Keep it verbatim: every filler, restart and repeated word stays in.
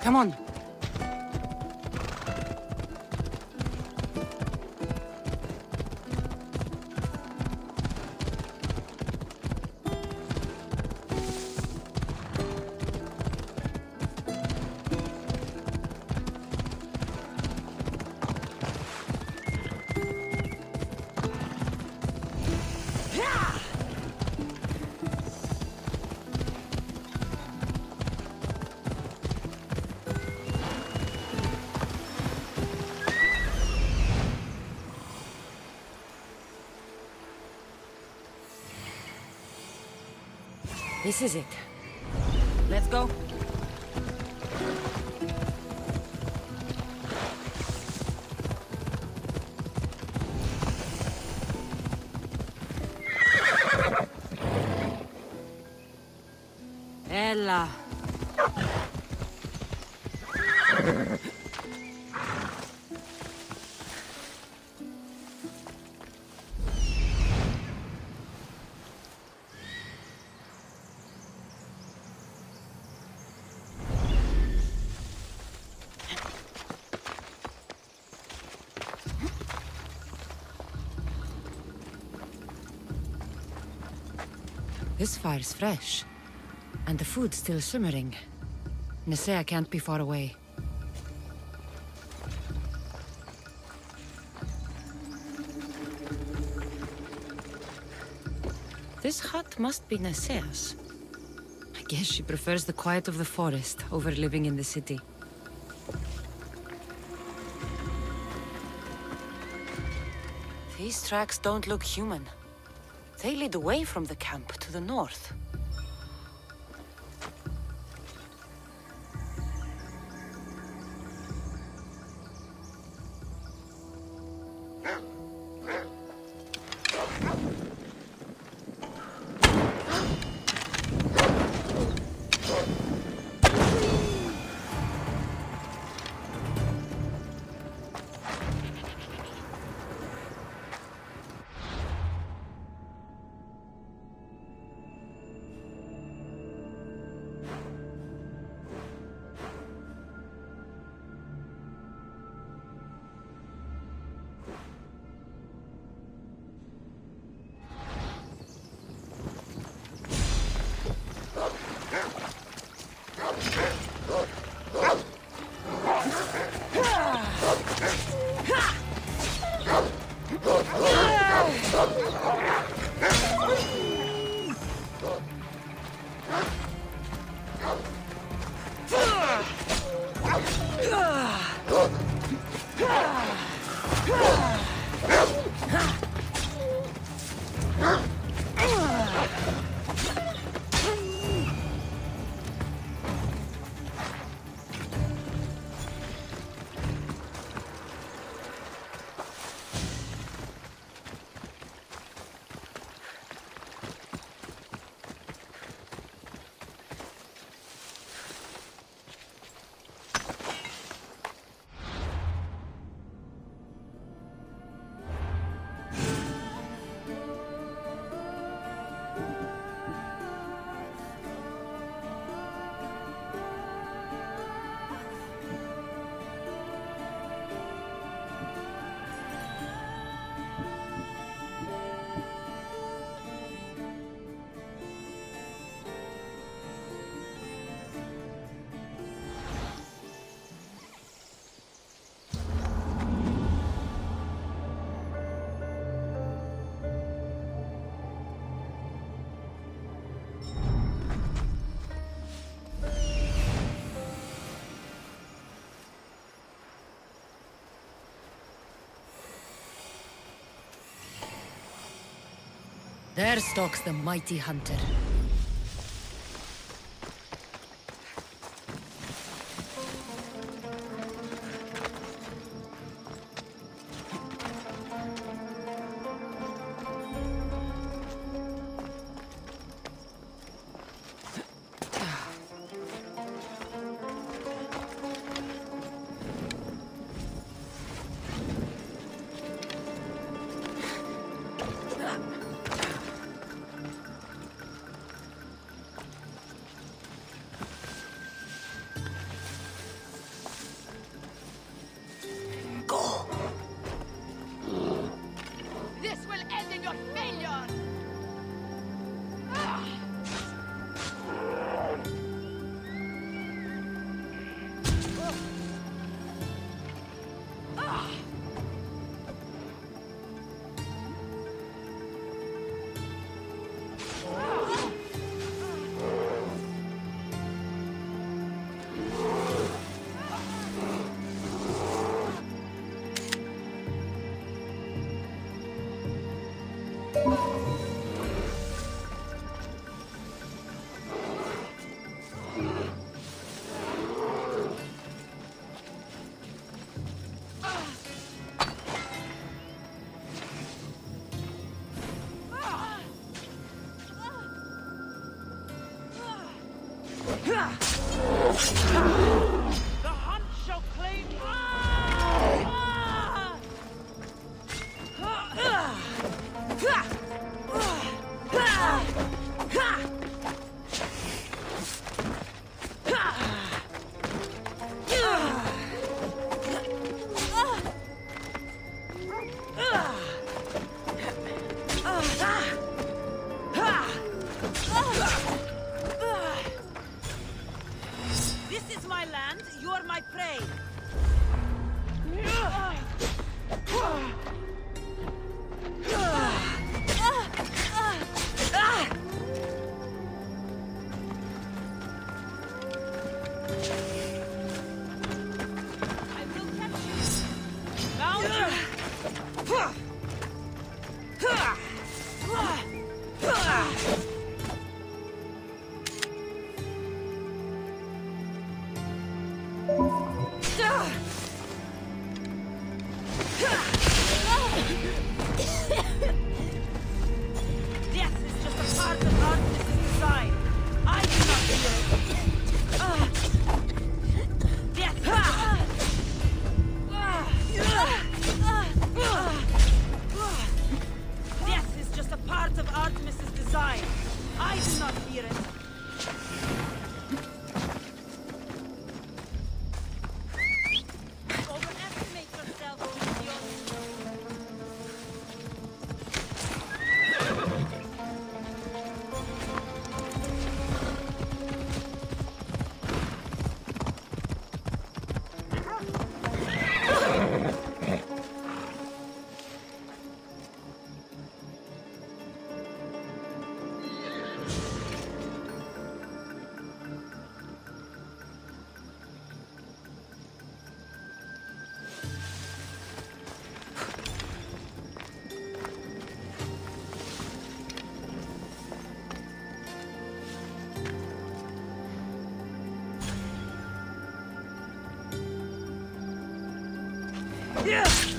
Come on. This is it. Let's go. Ella. This fire's fresh, and the food's still simmering. Nesea can't be far away. This hut must be Nesea's. I guess she prefers the quiet of the forest over living in the city. These tracks don't look human. They lead away from the camp to the north. There stalks the mighty hunter. The hunt shall claim me! This is my land, you are my prey. I will catch you. Mount you. Death is just a part of Artemis' design. I do not fear it. Death. Death is just a part of Artemis' design. I do not fear it. Overestimate yourself, Odysseus. Yeah!